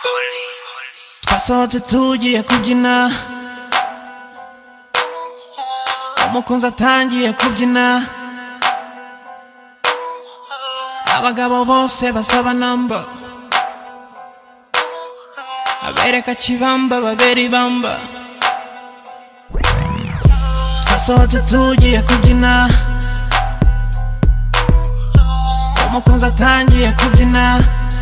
twasohotse tugiye kubyina, umukunzi atangiye kubyina, abagabo bose basaba namba, abereka kibamba babera ibamba. Twasohotse tugiye kubyina, umukunzi atangiye kubyina,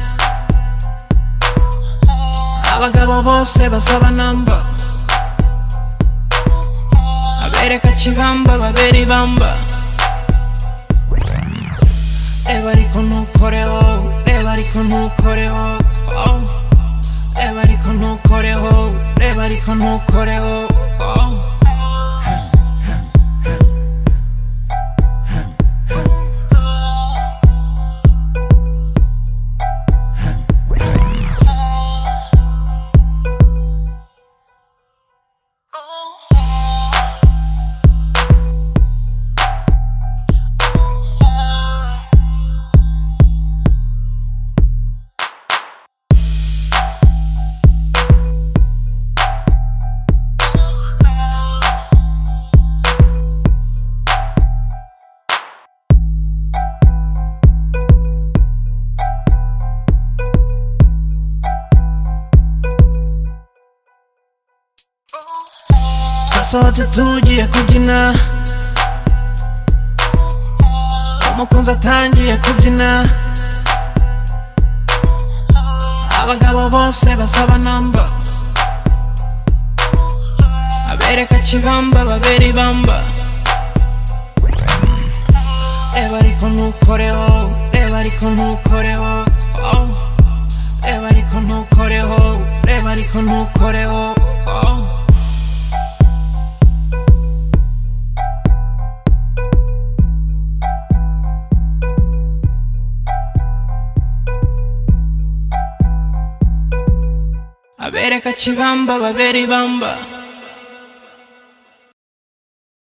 abagabo bose basaba namba, abereka kibamba babera ibamba. Reba ariko ntukoreho, reba ariko ntukoreho, reba ariko ntukoreho, reba ariko ntukoreho. Twasohotse tugiye kubyina, umukunzi atangiye kubyina, abagabo bose basaba namba, abereka kibamba babera ibamba. Reba ariko ntukoreho, reba ariko ntukoreho, reba ariko ntukoreho, reba ariko ntukoreho. Abereka kibamba babera ibamba.